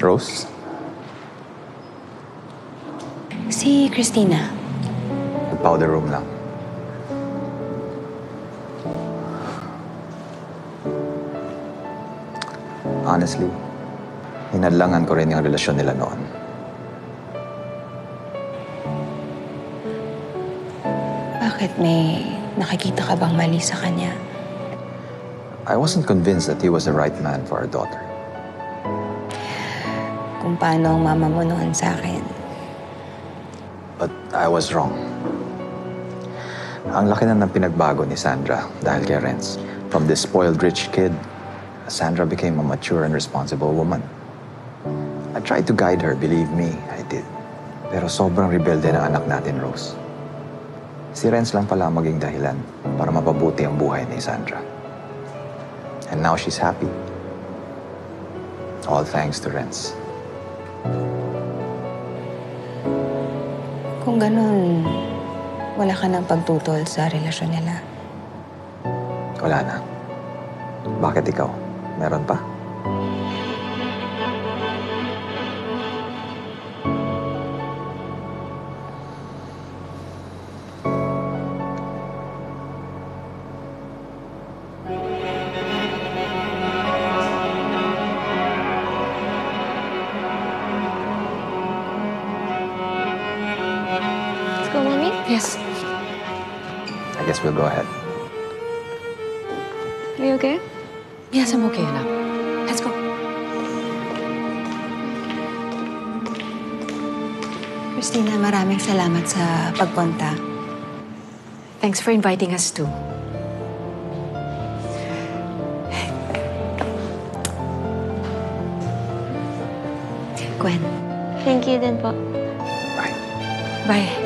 Rose? Si Christina. The powder room lang. Honestly, hinadlangan ko rin yung relasyon nila noon. Bakit? May nakikita ka bang mali sa kanya? I wasn't convinced that he was the right man for our daughter. Kung paano ang mama mo noon sa akin. But I was wrong. Ang laki na ng pinagbago ni Xandra dahil kay Renz. From this spoiled rich kid, Xandra became a mature and responsible woman. I tried to guide her, believe me, I did. Pero sobrang rebelde ng anak natin, Rose. Si Renz lang pala maging dahilan para mapabuti ang buhay ni Xandra. And now she's happy. All thanks to Renz. Kung ganun, wala ka ng pagtutol sa relasyon nila. Wala na. Bakit ikaw? Meron pa? Let's go, Mommy. Yes. I guess we'll go ahead. Are you okay? Yes, I'm okay, anak. Let's go. Christina, maraming salamat sa pagpunta. Thanks for inviting us too. Gwen. Thank you din po. Bye. Bye.